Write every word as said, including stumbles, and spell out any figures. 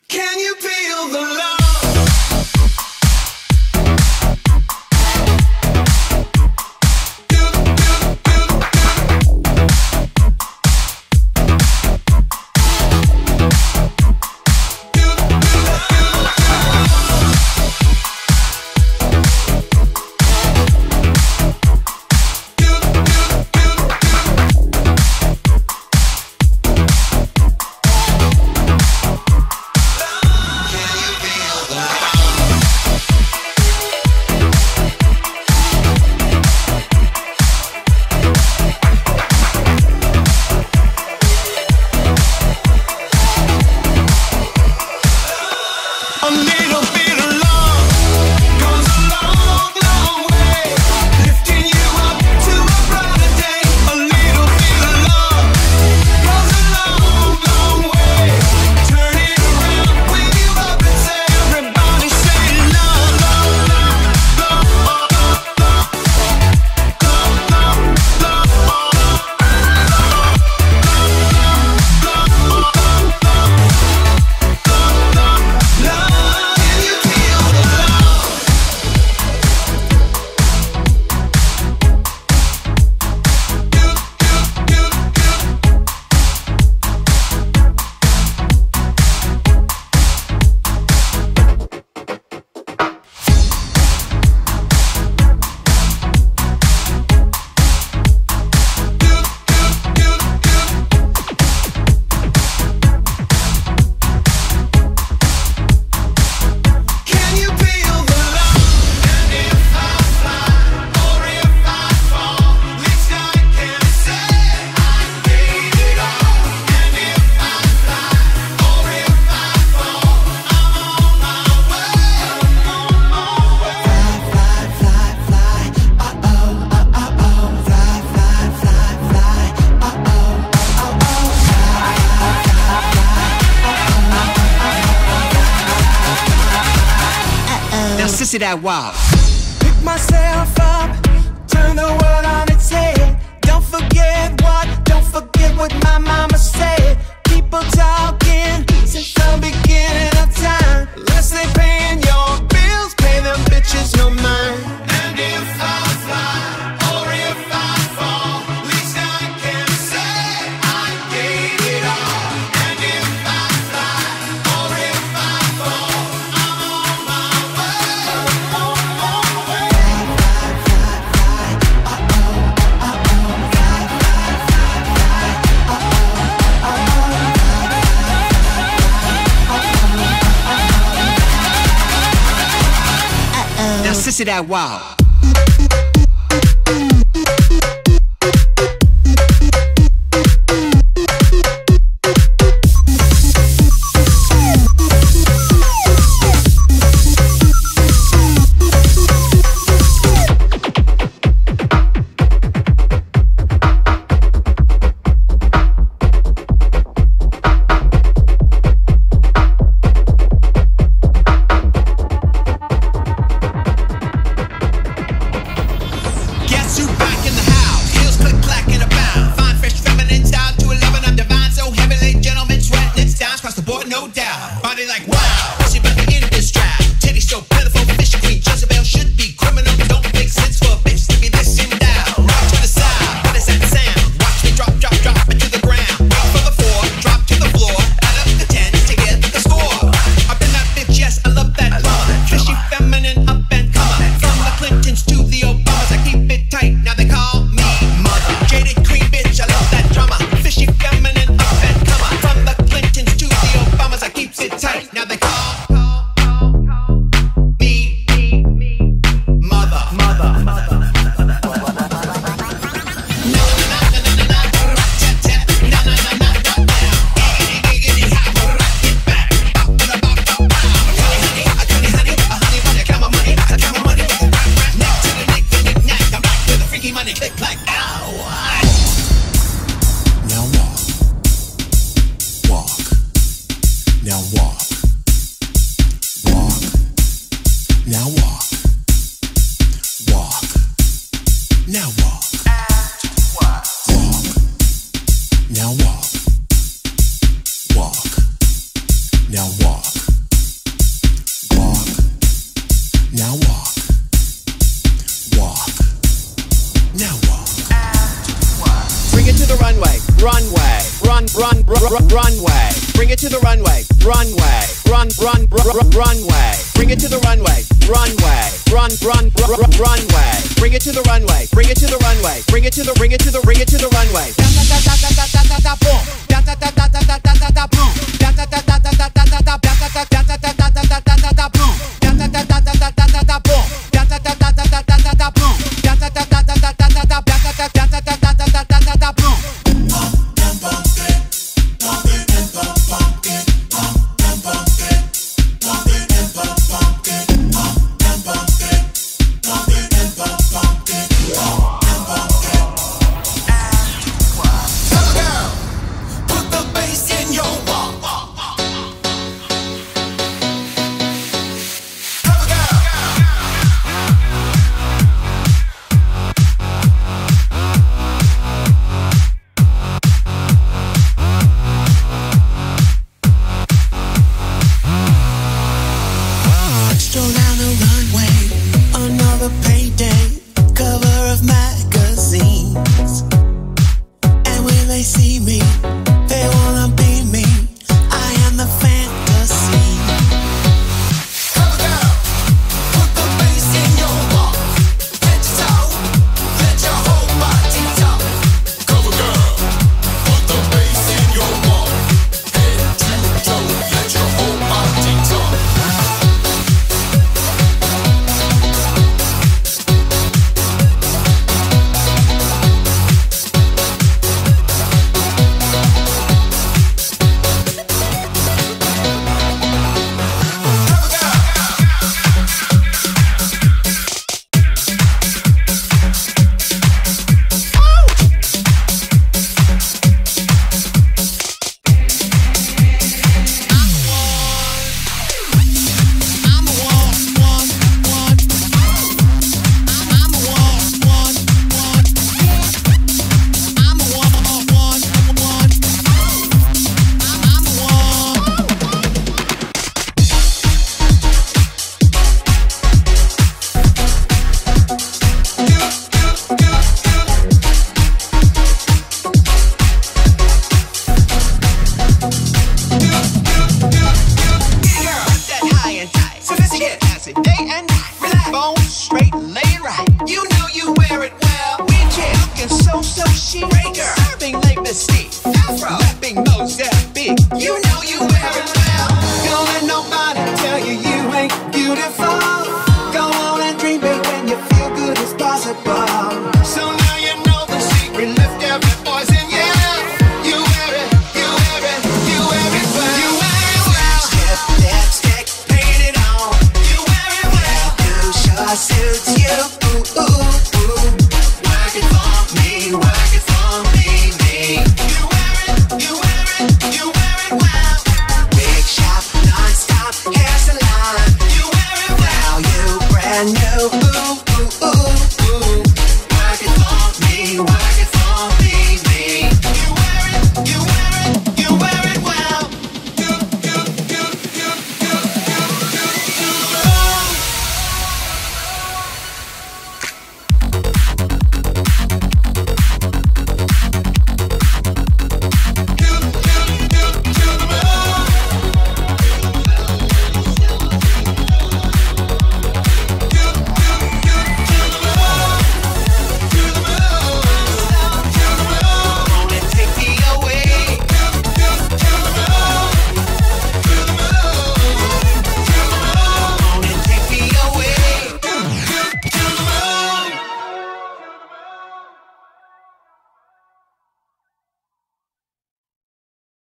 Can you feel the love? Sissy that wild. Pick myself up, turn the world on its head. Don't forget what, don't forget what my mama said. People talking since the beginning of time. Unless they paying your bills, pay them bitches no mind. And if I fly, or if I fall, at least I can say I gave it all. And if I fly, or if I fall, I'm on my way. Now Sissy that wild. No doubt, body like wow. She about to end this trap. Teddy so plentiful, fish queen Jezebel should be criminal. Don't make sense for a bitch to be this in down. Rock to the side, what is that sound? Watch me drop, drop, drop it to the ground. Wait for the four, drop to the floor. Add up the tens to get the score. I've been that bitch, yes, I love that drama. Fishy, feminine, up and comer. From the Clintons to the Obamas, I keep it tight. Now they call me mother. Jaded queen bitch, I love that drama. Fishy, feminine, up and comer. From the Clintons to the Obamas, I keep it tight. Now they call me mother, mother, mother. Click, clack, ow. Now walk, walk. Now walk, walk. Now walk, walk. Now walk, walk. Now walk, walk. Now walk. Walk. Now walk. Walk. Now walk. Bring it to the runway, runway, run, run, run, run, runway. Bring it to the runway, runway, run, run, run, run, runway. Bring it to the runway, runway, run, run, run, run, runway. Bring it to the runway, bring it to the runway, bring it to the, bring it to the, bring it to the runway. Da da da da da da da da boom, da da da da da da da da boom, da da da da da da